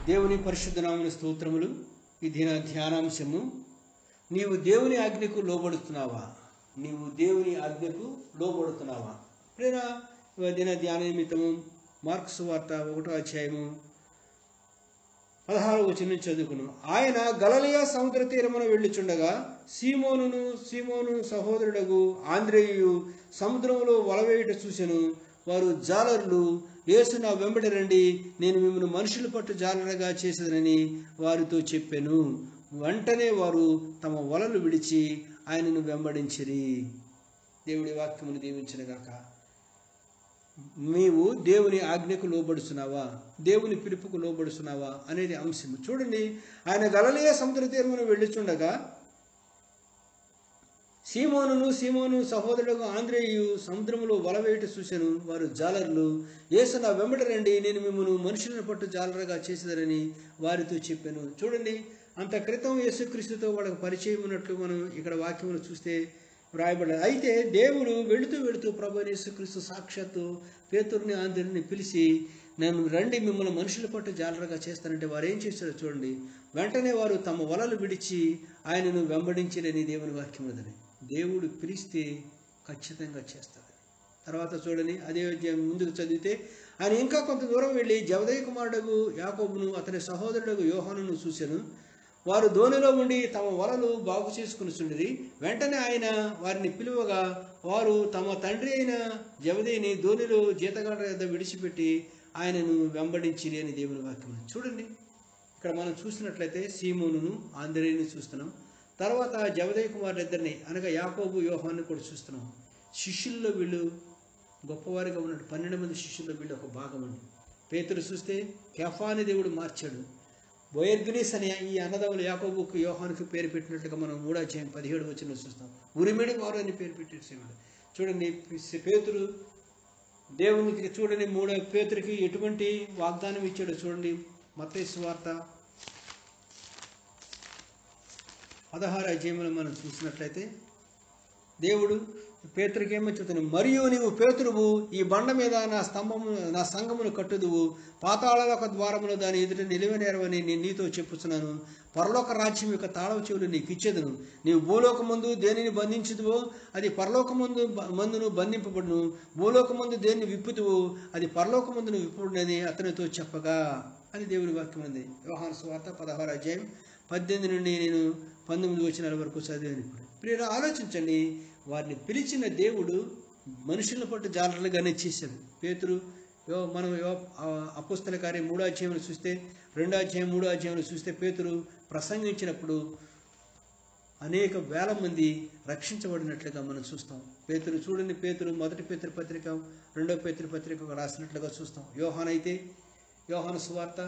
దేవుని పరిశుద్ధ నామమున స్తోత్రములు. ఈ దిన ధ్యానాంశము, నీవు దేవుని ఆజ్ఞకు లోబడుతున్నావా? నీవు దేవుని ఆజ్ఞకు లోబడుతున్నావా? ప్రేర దిన ధ్యాన నిమిత్తము మార్కు సువార్త 1వ అధ్యాయము 16వ వచనం చదువుకును. ఆయన గలిలయ సముద్ర తీరమున వెళ్ళుచుండగా సీమోను సహోదరుడగు ఆంద్రేయు సముద్రములో వలవేయుట చూసెను. వారు జాలరులు. యేసు నా వెంబడి రండి, నేను మిమ్మల్ని మనుషులు పట్టు జాలరగా చేసేదనని వారితో చెప్పాను. వెంటనే వారు తమ వలలు విడిచి ఆయనను వెంబడించిరి. దేవుడి వాక్యమును దీవించునుగాక. నీవు దేవుని ఆజ్ఞకు లోబడుతున్నావా? దేవుని పిలుపుకు లోబడుతున్నావా అనేది అంశం. చూడండి, ఆయన గలిలయ సముద్ర తీరమున వెళ్ళుచుండగా సీమోను సహోదరుడు ఆంద్రేయు సముద్రములో వలవేయుట చూసెను. వారు జాలరులు. యేసు నా వెంబడి రండి, నేను మిమ్మల్ని మనుషులను పట్టు జాలరగా చేసేదనని వారితో చెప్పాను. చూడండి, అంత క్రితం యేసుక్రీస్తుతో వాళ్ళకు పరిచయం ఉన్నట్లు మనం ఇక్కడ వాక్యములు చూస్తే వ్రాయబడ్డారు. అయితే దేవుడు వెళుతూ ప్రభు యేసుక్రీస్తు సాక్షాత్తు పేతురుని ఆంద్రేయుని పిలిచి, నేను రండి, మిమ్మల్ని మనుషుల పట్టు జాలరగా చేస్తానంటే వారు ఏం చేశారో చూడండి. వెంటనే వారు తమ వలలు విడిచి ఆయనను వెంబడించిరని దేవుని వాక్యం ఉన్నదని. దేవుడు పిలిస్తే ఖచ్చితంగా చేస్తాడు. తర్వాత చూడని అదే ముందుకు చదివితే, ఆయన ఇంకా కొంత దూరం వెళ్ళి జబదయి కుమారుడు యాకోబును అతని సహోదరుడు యోహానును చూశాను. వారు దోణిలో ఉండి తమ వలలు బాగు చేసుకుని చుండిరి. వెంటనే ఆయన వారిని పిలువగా వారు తమ తండ్రి అయిన జబదయిని దోణిలో జీతగాళ్ళ యొద్ద విడిచిపెట్టి ఆయనను వెంబడించిరి అని దేవుని వాక్యం. చూడండి, ఇక్కడ మనం చూసినట్లయితే సీమోనును ఆంద్రేయుని చూస్తున్నాం. తర్వాత జబదయి కుమారులిద్దరిని అనగా యాకోబు యోహాను కూడా చూస్తున్నాం. శిష్యుల్లో వీళ్ళు గొప్పవారిగా ఉన్నాడు. 12 మంది శిష్యుల్లో వీళ్ళు ఒక భాగం అండి. పేతురు చూస్తే కెఫాని దేవుడు మార్చాడు. బోయర్గినీస్ అనే ఈ అన్నదమ్ములు యాకోబుకు యోహానుకు పేరు పెట్టినట్లుగా మనం 3వ అధ్యాయం 17వ వచనంలో చూస్తాం. ఉరిమిడి వారు అని పేరు పెట్టేసేవాడు. చూడండి, పేతురు దేవునికి చూడండి 3వ పేతురికి ఎటువంటి వాగ్దానం ఇచ్చాడో చూడండి. మత్తయి సువార్త 16వ అధ్యాయంలో మనం చూసినట్లయితే దేవుడు పేతురికి ఏమో చెబుతాను, మరియు నీవు పేతురువు, ఈ బండ మీద నా సంఘమును కట్టుదువు, పాతాళలోక ద్వారములో దాని ఎదుట నిలువనేరవని నేను నీతో చెప్పుచున్నాను. పరలోక రాజ్యం యొక్క తాళవ చెవులు నీకు ఇచ్చేదను. నీవు భూలోకమందు దేనిని బంధించుదువో అది పరలోకమందును బంధింపబడును, భూలోకమందు దేనిని విప్పుతువో అది పరలోకమందును విప్పుడునని అతనితో చెప్పగా అని దేవుని వాక్యం ఉంది. యోహాను సువార్త 16వ అధ్యాయం 18 నుండి నేను 19 వచనాల వరకు చదివాను. ఇప్పుడు ప్రియులు ఆలోచించండి, వారిని పిలిచిన దేవుడు మనుషుల పట్టు జాలరులుగానే చేశాడు. పేతురు మనం అపోస్తల కార్యం 3వ అధ్యాయంలో చూస్తే, 2వ అధ్యాయం 3వ అధ్యాయంలో చూస్తే పేతురు ప్రసంగించినప్పుడు అనేక వేల మంది రక్షించబడినట్లుగా మనం చూస్తాం. పేతురు చూడండి, పేతురు 1 పేతురు పత్రిక 2వ పేతురు పత్రిక రాసినట్లుగా చూస్తాం. యోహాను సువార్త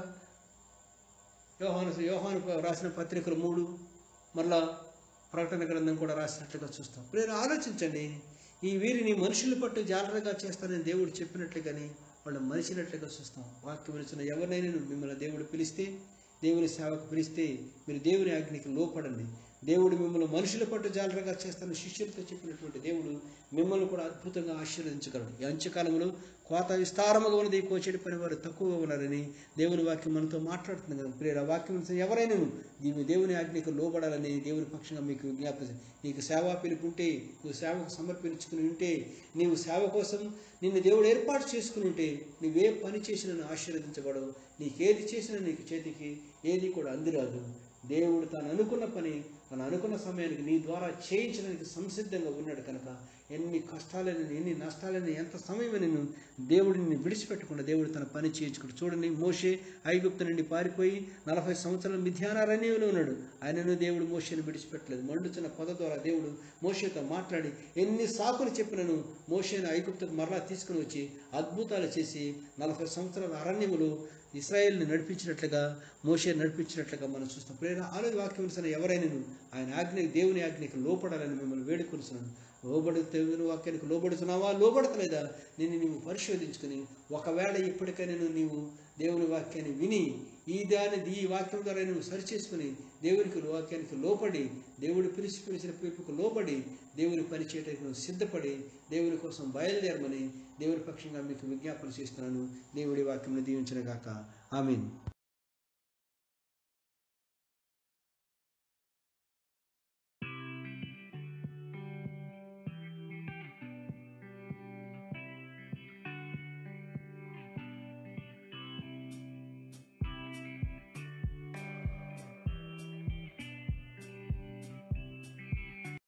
యోహాను రాసిన పత్రికలు 3, మరలా ప్రకటన గ్రంథం కూడా రాసినట్లుగా చూస్తాం. మీరు ఆలోచించండి, ఈ వీరిని మనుషుల పట్టు జాలరగా చేస్తానని దేవుడు చెప్పినట్లుగాని వాళ్ళు మనిషినట్లుగా చూస్తాం. వాక్యం వినిచిన ఎవరినైనా మిమ్మల్ని దేవుడు పిలిస్తే, దేవుని సేవకు పిలిస్తే మీరు దేవుని ఆజ్ఞకి లోపడండి. దేవుడు మిమ్మల్ని మనుషుల పట్టు జాలరగా చేస్తానని శిష్యులతో చెప్పినటువంటి దేవుడు మిమ్మల్ని కూడా అద్భుతంగా ఆశీర్వదించగలడు. ఈ అంత్యకాలంలో కోత విస్తారముగా ఉన్నది, కోచేడి పని వారు తక్కువగా ఉన్నారని దేవుని వాక్యం మనతో మాట్లాడుతుంది కదా. ప్రియుల వాక్యం ఎవరైనా దేవుని ఆజ్ఞకు లోబడాలని దేవుని పక్షంగా మీకు జ్ఞాపకం. నీకు సేవా పిలుపు ఉంటే, నువ్వు సేవకు సమర్పించుకుని ఉంటే, నీవు సేవ కోసం నిన్ను దేవుడు ఏర్పాటు చేసుకుని ఉంటే, నువ్వే పని చేసినా ఆశీర్వదించబడవు. నీకేది చేసినా నీకు చేతికి ఏది కూడా అందిరాదు. దేవుడు తాను అనుకున్న పని తను అనుకున్న సమయానికి నీ ద్వారా చేయించడానికి సంసిద్ధంగా ఉన్నాడు కనుక ఎన్ని కష్టాలని, ఎన్ని నష్టాలని, ఎంత సమయమని దేవుడిని విడిచిపెట్టకుండా దేవుడు తన పని చేయించుకుంటాడు. చూడండి, మోషే ఐగుప్తు నుండి పారిపోయి 40 సంవత్సరాలు మిథ్యానారణ్యంలో ఉన్నాడు. ఆయనను దేవుడు మోషేను విడిచిపెట్టలేదు. మండుచున్న పొద ద్వారా దేవుడు మోషేతో మాట్లాడి ఎన్ని సాకులు చెప్పినను మోషేను ఐగుప్తుకు మరలా తీసుకుని వచ్చి అద్భుతాలు చేసి 40 సంవత్సరాల అరణ్యములో ఇశ్రాయేల్ని నడిపించినట్లుగా, మోషే నడిపించినట్లుగా మనం చూస్తాం. ప్రేరణ ఆలోచన వాక్యం ఎవరైనా ఆయన దేవుని ఆజ్ఞకి లోపడాలని మిమ్మల్ని వేడుకొనిస్తున్నాను. దేవుని వాక్యానికి లోబడుతున్నావా, లోబడతలేదా నీవు పరిశోధించుకుని, ఒకవేళ ఇప్పటికైనా నీవు దేవుని వాక్యాన్ని విని ఈ వాక్యం ద్వారా నువ్వు సరిచేసుకుని దేవునికి వాక్యానికి లోపడి, దేవుడు పిలిచిన పిలుపుకు లోబడి దేవుని పని చేయడానికి నువ్వు సిద్ధపడి దేవుని కోసం బయలుదేరమని దేవుని పక్షంగా మీకు విజ్ఞాపన చేస్తున్నాను. దేవుడి వాక్యం దీవించును గాక. ఆమేన్.